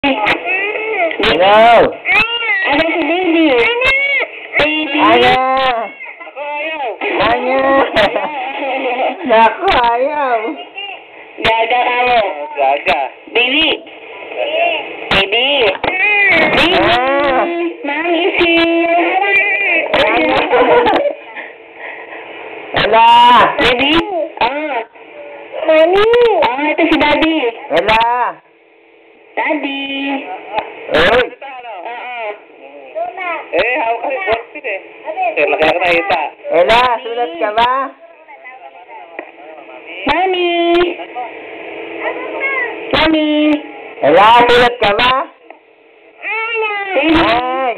Hello? Ada si baby. Baby. Ayaw! Ayaw! Naku, ayaw! Gaga kamu. Gaga. Baby. Baby. Baby. Ah. Mami isi. Ella! Baby. Mami. Itu si Daddy. Ella! Daddy. Uy! Hawak ka rin porpin eh. Laki ka nakita. Ella, sulat ka ba? Mami. Mami. Ella, sulat ka ba? Baby. Ay!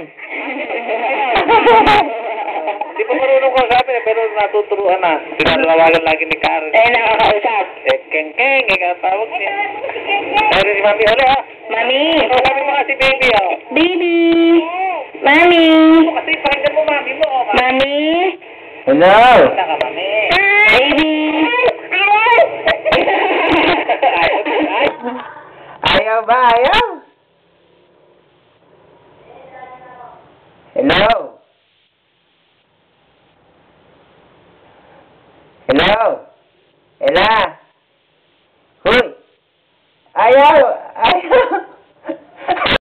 Di pa marunong ko sabi pero natuturuan na. Pinalawagan lagi ni Karen. Nakakausap. Keng-keng, ikaw tawag niya. Pero si Mami uli ha. Mami. Sabi mo kasi baby ha. Baby. Mami. Kasi pakinggan mo Mami mo. Mami. Hello? Ka Mami. Baby. Ayaw ba? Ayaw? Hello? Hello? Ella? Huy! Ayaw!